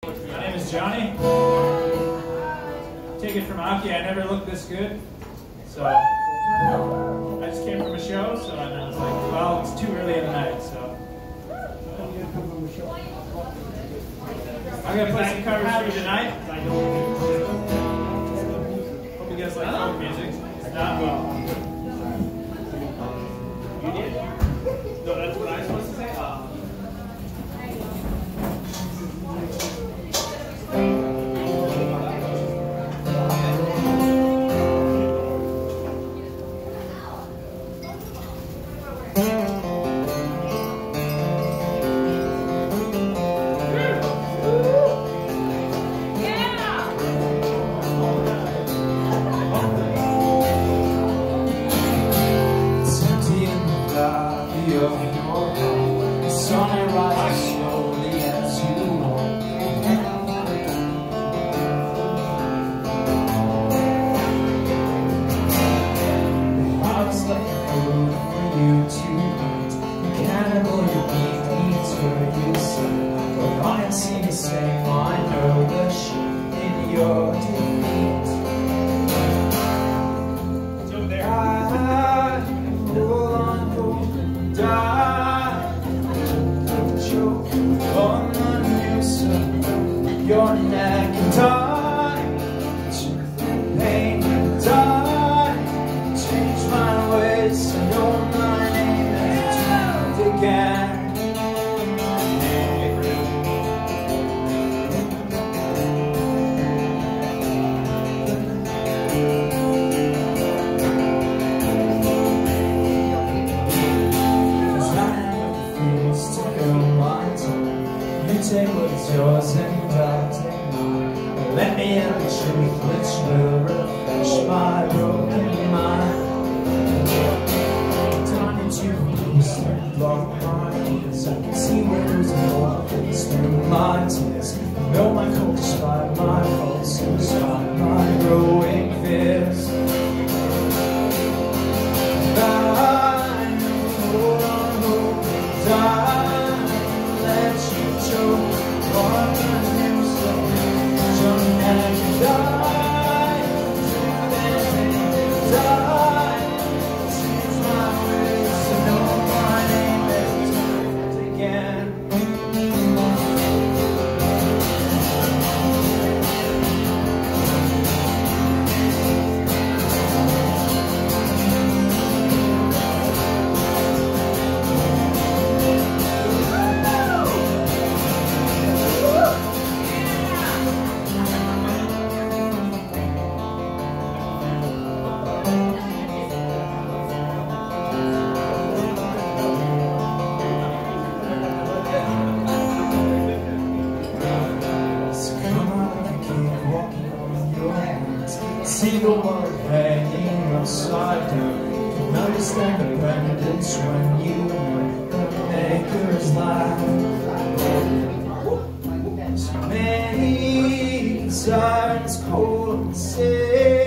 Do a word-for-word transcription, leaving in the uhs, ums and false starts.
My name is Johnny. Take it from Aki, I never looked this good. So I just came from a show, so and I was like, well, it's too early in the night, so I'm gonna play some covers for you tonight. Hope you guys like folk music. If not, well. You did? No, that's what I was supposed to say? Uh, your neck and die, pain and die, change my ways, I know my name is turned again. Cause I have things to fill my time, you take what's yours and I'll take mine. Let me have the truth which will refresh my broken mind. Turn into blues and block my ears. I can see windows and walls through my tears. I know my cold despite my faults, despite my growing fears. I know, hold on, hope and die. Let you choke on the see the world hanging upside down. Can understand dependence when you know the maker's life. So many concerns, cold and sick.